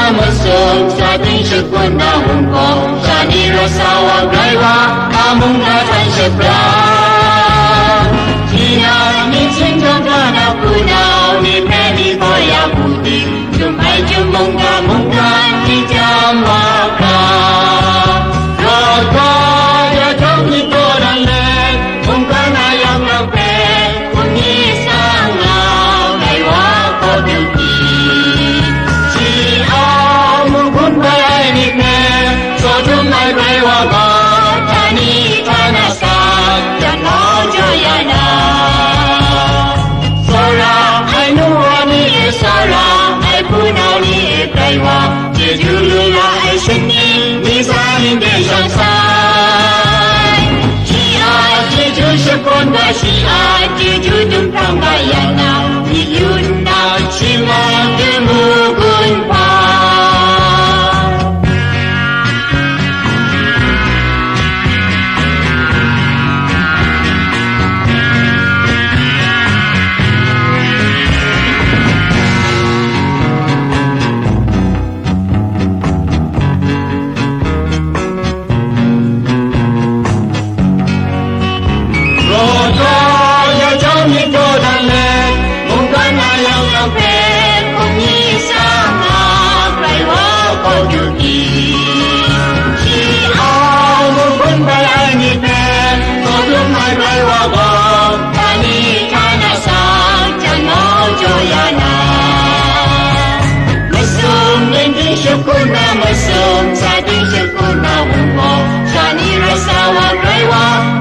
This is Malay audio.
mesum sa ating syukur na hungkong sa nirasawa gaywa among natan seberang Siang ni cinta na punaw ni Penny Boya Putih Jumpai jumungka-mungkan di jamaka Raka ya jom ni korang lek Mungkan ayam lempek Kunyi sangau Gaiwa kau beauty Si amung pun bayai ni me So jumai gaiwa kau Tani tanasak Dan mau jayana Punau ni Taiwa, Jeju lula ai seni di saling desa sai. Cia Jeju sepon ba cia Jeju dumpang bayana, Yuna cima kemugun pa. Syukur na mesum sa ating syukur na hungkong sa nirasawa gaywa